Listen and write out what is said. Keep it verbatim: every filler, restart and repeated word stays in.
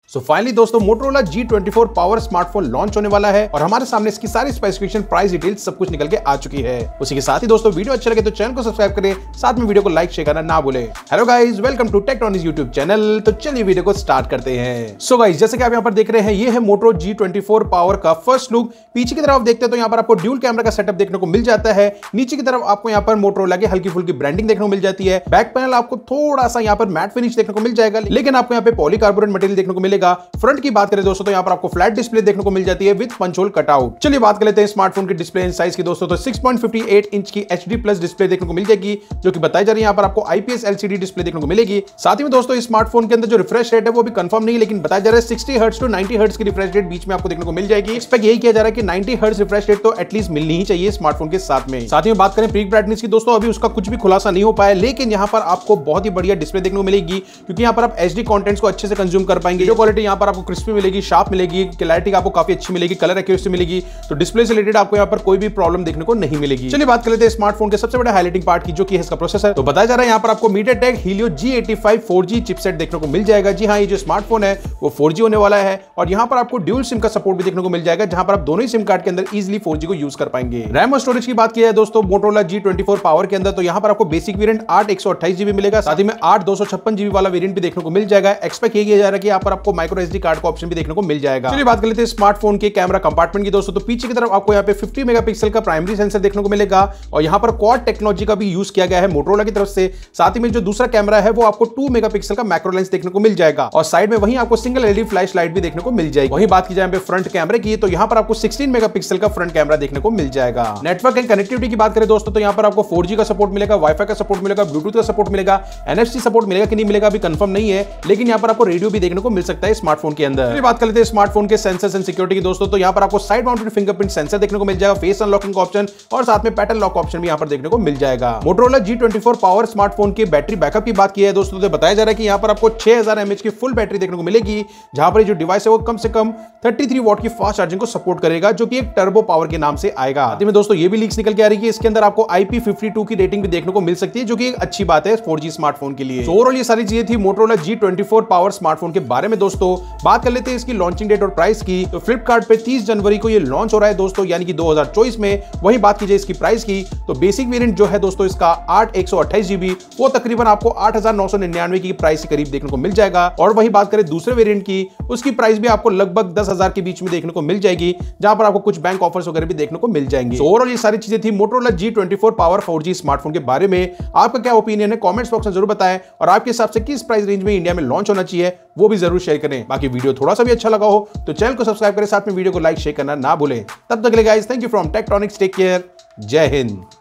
सो finally दोस्तों Motorola G twenty four power smartphone launch होने वाला है और हमारे सामने इसकी सारी स्पेसिफिकेशन, प्राइस डिटेल्स सब कुछ निकल के आ चुकी है। उसी के साथ ही दोस्तों वीडियो अच्छा लगे तो चैनल को सब्सक्राइब करें, साथ में वीडियो को लाइक शेयर करना ना भूलें। Hello guys, welcome to Techtronics YouTube channel. तो चलिए वीडियो को स्टार्ट करते हैं। सो गाइस, जैसे कि आप यहाँ पर देख रहे हैं, ये है Moto G twenty four power का फर्स्ट लुक। पीछे की तरफ आप देखते हैं तो यहाँ पर आपको ड्यूल कैमरा का सेटअप देखने को मिल जाता है। नीचे की तरफ आपको यहाँ पर मोटोरोला की हल्की फुल्की ब्रांडिंग देखने को मिल जाती है। बैक पैनल आपको थोड़ा सा यहाँ पर मैट फिनिश देखने को मिल जाएगा, लेकिन आपको यहाँ पे पॉलीकार्बोनेट मटेरियल देखने को मिलेगा। फ्रंट की बात करें दोस्तों तो यहाँ पर आपको फ्लैट डिस्प्ले देखने को मिल जाती है विद पंच होल कटआउट। चलिए बात कर लेते हैं स्मार्टफोन की डिस्प्ले साइज की दोस्तों। तो six point five eight inch की एचडी प्लस डिस्प्ले देखने को मिल जाएगी, जो कि बताई जा रही है यहाँ पर आपको आईपीएस एलसीडी डिस्प्ले देखने को मिलेगी। साथ ही में दोस्तों इस स्मार्टफोन के अंदर जो रिफ्रेश रेट है वो भी कंफर्म नहीं है, लेकिन बताया जा रहा है sixty hertz to ninety hertz की रिफ्रेश रेट बीच में आपको देखने को मिल जाएगी। एक्सपेक्ट यही किया जा रहा है कि नाइंटी हर्ट्ज रिफ्रेश रेट तो एटलीस्ट मिलनी ही चाहिए स्मार्टफोन के साथ में। साथ ही में बात करें पीक ब्राइटनेस की दोस्तों, अभी उसका कुछ भी खुलासा नहीं हो पाया, लेकिन यहाँ पर आपको बहुत ही बढ़िया डिस्प्ले देखने को मिलेगी, क्योंकि यहाँ पर आप एचडी कंटेंट्स को अच्छे से कंज्यूम कर पाएंगे। वीडियो क्वालिटी यहाँ पर आपको क्रिस्पी मिलेगी, शार्प मिलेगी, क्लैरिटी आपको काफी अच्छी मिलेगी, कलर एक्यूरेसी मिलेगी। तो डिस्प्ले से रिलेटेड आपको यहाँ पर कोई भी प्रॉब्लम देखने को नहीं मिलेगी। चलिए बात कर लेते हैं स्मार्टफोन के सबसे बड़ा हाइलाइटिंग पार्ट की, जो कि है इसका प्रोसेसर। तो बताया जा रहा है यहाँ पर आपको MediaTek Helio G eighty five four G chipset देखने को मिल जाएगा। जी हाँ, ये जो स्मार्टफोन है वो फोर जी होने वाला है और यहाँ पर आपको ड्यूल सिम का सपोर्ट भी देखने को मिल जाएगा, जहां पर आप दोनों ही सिम कार्ड के अंदर इजीली फोर जी को यूज कर पाएंगे। रैम और स्टोरेज की बात की है दोस्तों Motorola G twenty four power के अंदर, तो यहाँ पर आपको बेसिक वेरिएंट आठ एक सौ अट्ठाईस जीबी मिलेगा, साथ ही में आठ दो सौ छप्पन जीबी वाला वेरिएंट भी देखने को मिल जाएगा। एक्सपेक्ट किया जा रहा है कि यहाँ पर आपको माइक्रो एसडी कार्ड का ऑप्शन भी देखने को मिल जाएगा। चलिए बात कर लेते हैं स्मार्टफोन के कैमरा कंपार्टमेंट की दोस्तों। तो पीछे की तरफ आपको यहाँ पे फिफ्टी मेगापिक्सल का प्राइमरी सेंसर देखने को मिलेगा और यहाँ पर क्वाड टेक्नोलॉजी का भी यूज किया गया है मोटोरोला की तरफ से। साथ ही में जो दूसरा कैमरा है वो आपको टू मेगापिक्सल का मैक्रो लेंस देखने को मिल जाएगा और साइड में वहीं आपको सिंगल एलईडी फ्लैश लाइट भी देखने को मिल जाएगी। वहीं बात की जाए फ्रंट कैमरे की, तो यहाँ पर आपको सिक्सटीन मेगापिक्सल का फ्रंट कैमरा देखने को मिल जाएगा। नेटवर्क एंड कनेक्टिविटी की बात करें दोस्तों, तो यहाँ पर आपको फोर जी का सपोर्ट मिलेगा, वाईफाई का सपोर्ट मिलेगा, ब्लूटूथ का सपोर्ट मिलेगा, एनएफसी सपोर्ट मिलेगा कि नहीं मिलेगा अभी कंफर्म नहीं है, लेकिन यहाँ पर आपको रेडियो भी देखने को मिल सकता है स्मार्टफोन के अंदर। बात कर लेते हैं स्मार्टफोन के सेंसर्स एंड सिक्योरिटी की दोस्तों। तो यहाँ पर आपको साइड माउंटेड फिंगरप्रिंट सेंसर देखने को मिल जाएगा, फेस अनलॉकिंग ऑप्शन और साथ में पैटर्न लॉक ऑप्शन भी यहाँ पर देखने को मिल जाएगा। Motorola G twenty four power smartphone के बैटरी बैकअप की बात की है दोस्तों, तो बताया जा रहा है कि यहाँ पर आपको छह हज़ार एमएच की फुल बैटरी देखने को मिलेगी, जहां पर जो डिवाइस है वो कम से कम तैंतीस वॉट की फास्ट चार्जिंग को सपोर्ट करेगा, जो कि एक टर्बो पावर के नाम से आएगा। साथ में दोस्तों ये भी लीक्स निकल के आ रही है कि इसके अंदर आपको आई पी फिफ्टी टू की रेटिंग भी देखने को मिल सकती है, जो कि एक अच्छी बात है फोर जी स्मार्टफोन के लिए। ओवरऑल ये सारी चीजें थी Motorola G twenty four power smartphone के बारे में दोस्तों। बात कर लेते हैं इसकी लॉन्चिंग डेट और प्राइस की। तो फ्लिपकार्ट पे तीस जनवरी को ये लॉन्च हो रहा है दोस्तों, यानी कि दो हज़ार चौबीस में। वहीं बात की जाए इसकी प्राइस की, तो बेसिक वेरिएंट जो है दोस्तों इसका आठ एक सौ अट्ठाईस जीबी, वो तकरीबन आपको आठ हजार नौ सौ निन्यानवे की प्राइस के करीब देखने को मिल जाएगा। और वहीं बात करें दूसरे वेरिएंट की, उसकी प्राइस भी आपको लगभग दस हजार के बीच में देखने को मिल जाएगी, जहां पर आपको कुछ बैंक ऑफर्स वगैरह भी देखने को मिल जाएंगे। तो ओवरऑल ये सारी चीजें थी Motorola G twenty four power four G smartphone के बारे में। आपका क्या ओपिनियन है कमेंट्स बॉक्स में जरूर बताएं, और आपके हिसाब से किस प्राइस रेंज में इंडिया में लॉन्च होना चाहिए वो भी जरूर शेयर करें। बाकी वीडियो थोड़ा सा भी अच्छा लगा हो तो चैनल को सब्सक्राइब करें, साथ में वीडियो को लाइक शेयर करना ना भूलें। तब तक के लिए guys, thank you from Techtronics, take care, जय हिंद।